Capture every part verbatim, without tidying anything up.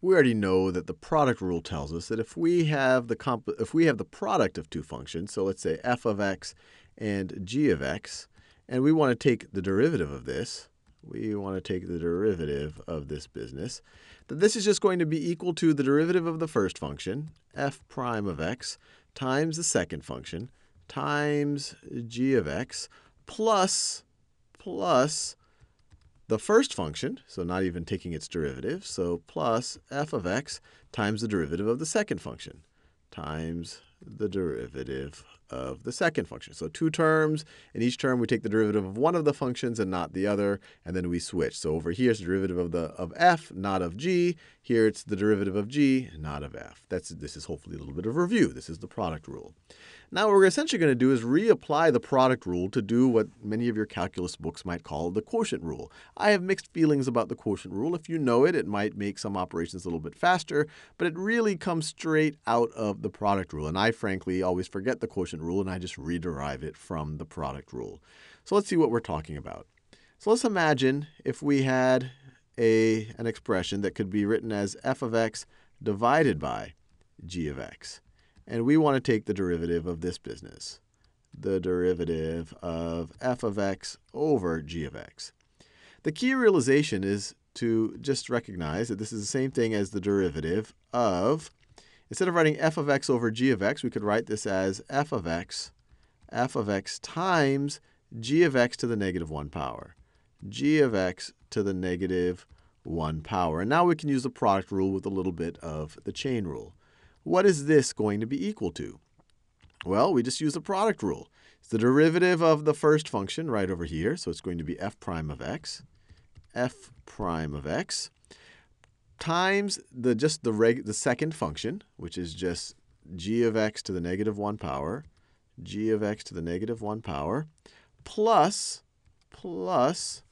we already know that the product rule tells us that if we have the comp if we have the product of two functions, so let's say f of x and g of x, and we want to take the derivative of this, we want to take the derivative of this business, that this is just going to be equal to the derivative of the first function, f prime of x, times the second function, times g of x, plus, plus the first function, so not even taking its derivative, so plus f of x times the derivative of the second function, times the derivative of the second function. So two terms. In each term, we take the derivative of one of the functions and not the other, and then we switch. So over here, it's the derivative of the of f, not of g. Here, it's the derivative of g, not of f. That's, this is hopefully a little bit of review. This is the product rule. Now, what we're essentially going to do is reapply the product rule to do what many of your calculus books might call the quotient rule. I have mixed feelings about the quotient rule. If you know it, it might make some operations a little bit faster, but it really comes straight out of the product rule. And I, frankly, always forget the quotient rule, and I just rederive it from the product rule. So let's see what we're talking about. So let's imagine if we had a, an expression that could be written as f of x divided by g of x. And we want to take the derivative of this business, the derivative of f of x over g of x. The key realization is to just recognize that this is the same thing as the derivative of, instead of writing f of x over g of x, we could write this as f of x, f of x times g of x to the negative one power, g of x to the negative one power. And now we can use the product rule with a little bit of the chain rule. What is this going to be equal to? Well, we just use the product rule. It's the derivative of the first function right over here. So it's going to be f prime of x, f prime of x, times the just the, reg, the second function, which is just g of x to the negative one power, g of x to the negative one power, plus, plus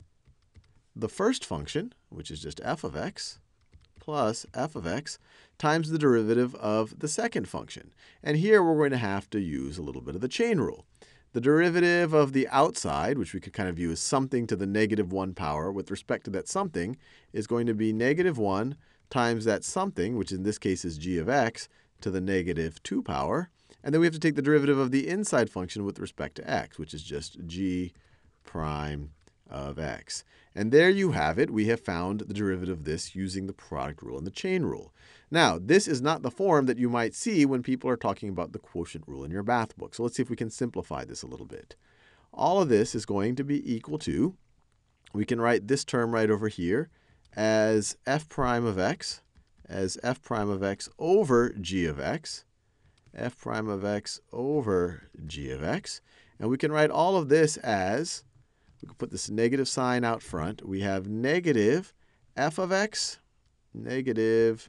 the first function, which is just f of x, plus f of x times the derivative of the second function. And here we're going to have to use a little bit of the chain rule. The derivative of the outside, which we could kind of view as something to the negative one power with respect to that something, is going to be negative one times that something, which in this case is g of x, to the negative two power. And then we have to take the derivative of the inside function with respect to x, which is just g prime of x. And there you have it. We have found the derivative of this using the product rule and the chain rule. Now, this is not the form that you might see when people are talking about the quotient rule in your math book. So let's see if we can simplify this a little bit. All of this is going to be equal to, we can write this term right over here as f prime of x, as f prime of x over g of x, f prime of x over g of x. And we can write all of this as, we can put this negative sign out front. We have negative f of x, negative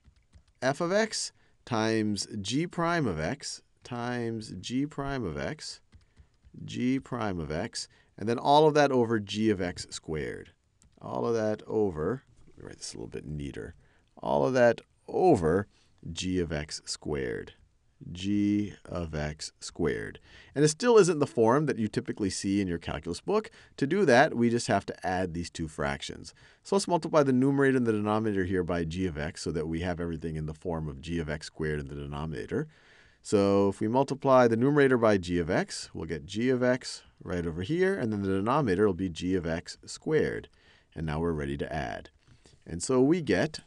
f of x times g prime of x times g prime of x, g prime of x, and then all of that over g of x squared. All of that over, let me write this a little bit neater, all of that over g of x squared. G of x squared. And it still isn't the form that you typically see in your calculus book. To do that, we just have to add these two fractions. So let's multiply the numerator and the denominator here by g of x so that we have everything in the form of g of x squared in the denominator. So if we multiply the numerator by g of x, we'll get g of x right over here, and then the denominator will be g of x squared. And now we're ready to add. And so we get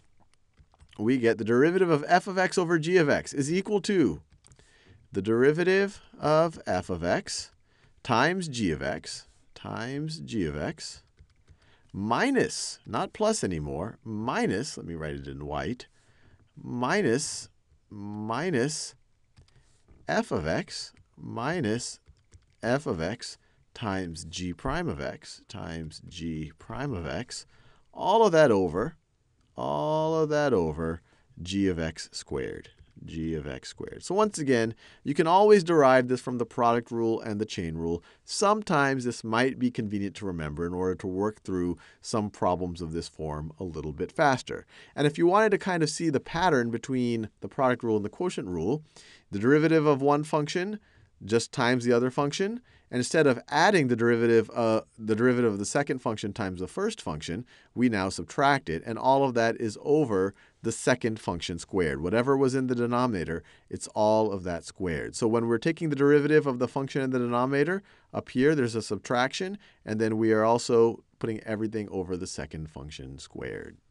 we get the derivative of f of x over g of x is equal to the derivative of f of x times g of x times g of x minus, not plus anymore, minus, let me write it in white, minus, minus f of x minus f of x times g prime of x times g prime of x, all of that over, all of that over g of x squared, g of x squared. So once again, you can always derive this from the product rule and the chain rule. Sometimes this might be convenient to remember in order to work through some problems of this form a little bit faster. And if you wanted to kind of see the pattern between the product rule and the quotient rule, the derivative of one function, just times the other function. And instead of adding the derivative, uh, the derivative of the second function times the first function, we now subtract it. And all of that is over the second function squared. Whatever was in the denominator, it's all of that squared. So when we're taking the derivative of the function in the denominator, up here there's a subtraction. And then we are also putting everything over the second function squared.